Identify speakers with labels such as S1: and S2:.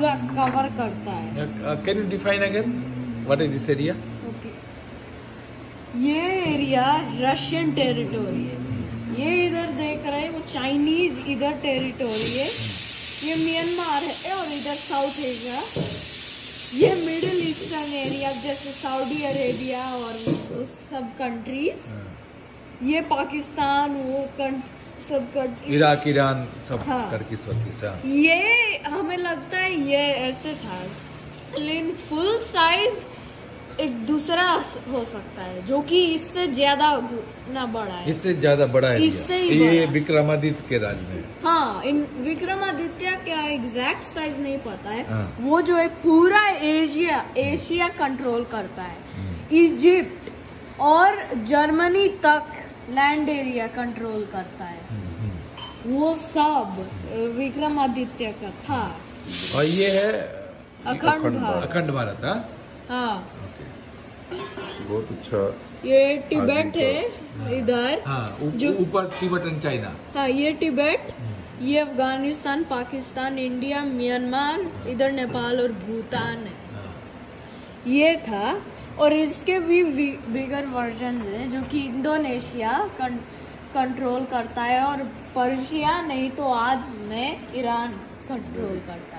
S1: पूरा कवर करता है।
S2: Can you define again what is this area?
S1: Okay, ये एरिया रशियन टेरिटोरी है। ये इधर देख रहे हैं वो चाइनीज इधर टेरिटोरी है। ये म्यांमार है और इधर साउथ एशिया। ये मिडिल ईस्टर्न एरिया जैसे सऊदी अरेबिया और उस सब कंट्रीज। ये पाकिस्तान वो सब कंट्री,
S2: इराक, ईरान सब।
S1: हाँ।
S2: टर्किश वर्किश।
S1: ये हमें लगता है ये ऐसे था, लेकिन फुल साइज एक दूसरा हो सकता है जो कि इससे ज्यादा ना बड़ा है।
S2: इससे ज्यादा बड़ा है।
S1: इससे ही
S2: ये
S1: बड़ा।
S2: विक्रमादित्य के राज में।
S1: हाँ, इन विक्रमादित्य क्या एग्जैक्ट साइज नहीं पता है।
S2: हाँ।
S1: वो जो है पूरा एशिया कंट्रोल करता है। इजिप्ट और जर्मनी तक लैंड एरिया कंट्रोल करता है। वो सब विक्रमादित्य का था।
S2: और ये है
S1: अखंड भारत।
S2: अखंड भारत।
S1: हाँ,
S3: बहुत अच्छा।
S1: ये तिब्बत है इधर।
S2: हाँ,
S1: जो
S2: ऊपर तिब्बत एंड चाइना।
S1: हाँ, ये तिब्बत, ये अफगानिस्तान, पाकिस्तान, इंडिया, म्यांमार, इधर नेपाल और भूटान है। ये था। और इसके भी बिगर वर्जन है जो कि इंडोनेशिया कंट्रोल करता है और पर्शिया नहीं तो आज में ईरान कंट्रोल करता है।